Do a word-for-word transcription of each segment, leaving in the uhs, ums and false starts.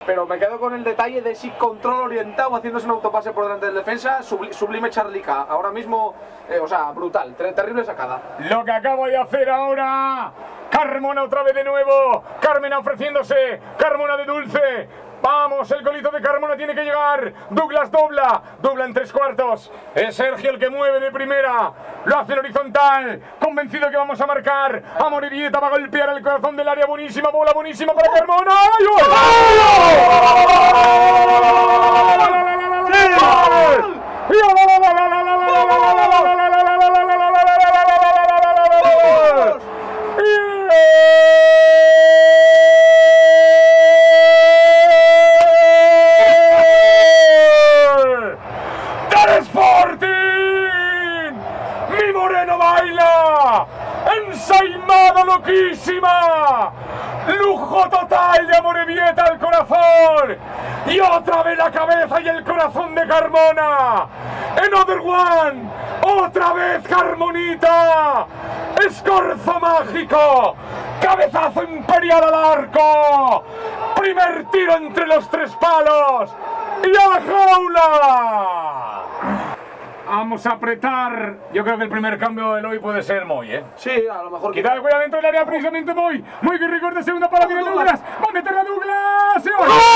Pero me quedo con el detalle de si control orientado haciéndose un autopase por delante del defensa, subli sublime Charlica. Ahora mismo, eh, o sea, brutal, ter terrible sacada. Lo que acabo de hacer ahora. Carmona otra vez de nuevo. Carmena ofreciéndose. Carmona de Dulce. Vamos, el golito de Carmona tiene que llegar. Douglas dobla, dobla en tres cuartos. Es Sergio el que mueve de primera. Lo hace en horizontal. Convencido que vamos a marcar. Amorebieta va a golpear el corazón del área. Buenísima bola, buenísima para Carmona. ¡Ay, gol! ¡Ensaimada loquísima! ¡Lujo total de Amorebieta al corazón! ¡Y otra vez la cabeza y el corazón de Carmona! ¡Another one! ¡Otra vez Carmonita! ¡Escorzo mágico! ¡Cabezazo imperial al arco! ¡Primer tiro entre los tres palos! ¡Y a la jaula! Vamos a apretar. Yo creo que el primer cambio del hoy puede ser Moy, ¿eh? Sí, a lo mejor. Quita el cuello dentro del área, precisamente Moy. Moy que recorta segunda para Miguel Douglas. Va a meter a Douglas.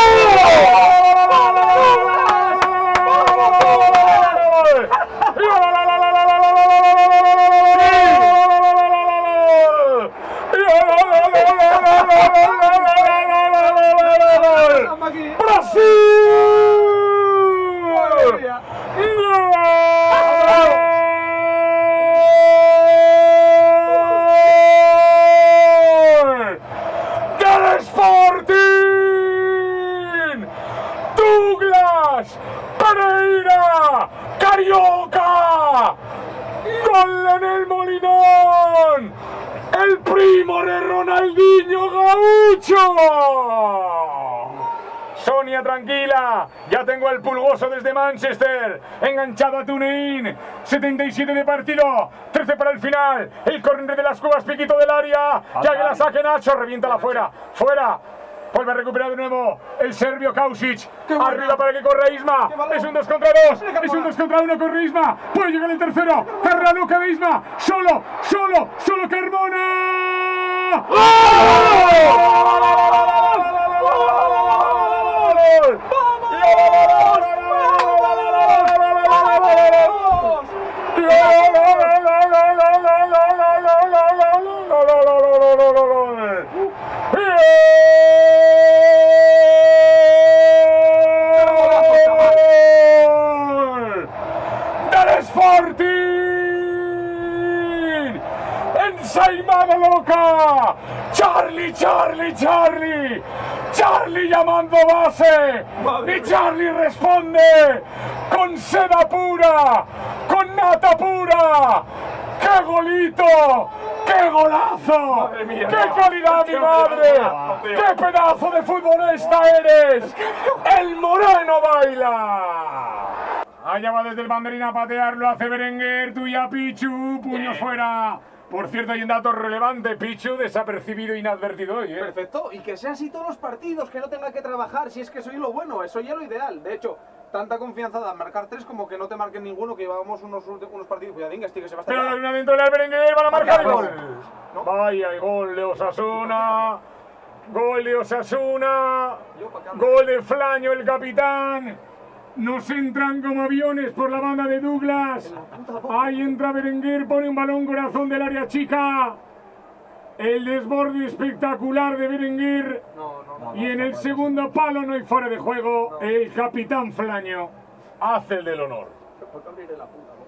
Pereira, Carioca, gol en el Molinón, el primo de Ronaldinho Gaucho. Sonia tranquila, ya tengo al pulgoso desde Manchester, enganchado a TuneIn, setenta y siete de partido, trece para el final, el córner de las Cuevas, piquito del área, ya que la saque Nacho, reviéntala fuera, fuera. Vuelve a recuperar de nuevo el serbio Kausic. Arriba para que corra Isma. Es un dos contra dos. Es un dos contra uno, corre Isma. Puede llegar el tercero. Carra Luca de Isma. Solo, solo, solo Carmona. ¡Ensaimada loca! ¡Charlie, Charlie, Charlie! ¡Charlie llamando base! ¡Y Charlie responde! ¡Con seda pura! ¡Con nata pura! ¡Qué golito! ¡Qué golazo! Mía, ¡Qué no. calidad, mi madre! ¡Qué pedazo de futbolista eres! ¡El Moreno baila! Allá va desde el banderín a patear, lo hace Berenguer, tuya Pichu, puños fuera. Por cierto, hay un dato relevante, Pichu, desapercibido e inadvertido hoy, ¿eh? Perfecto, y que sea así todos los partidos, que no tenga que trabajar, si es que soy lo bueno, eso ya lo ideal. De hecho, tanta confianza da marcar tres como que no te marquen ninguno, que llevamos unos, unos partidos. Cuidadín, este que se va a estar. Pero una dentro del Berenguer, van a marcar el gol. ¿No? Vaya, el gol de Osasuna. Gol de Osasuna. Gol de Flaño, el capitán. Nos entran como aviones por la banda de Douglas. Ahí entra Berenguer, pone un balón corazón del área chica. El desborde espectacular de Berenguer. No, no, no, y en el segundo palo no hay fuera de juego. El capitán Flaño hace el del honor. ¿Por qué abriré la puta?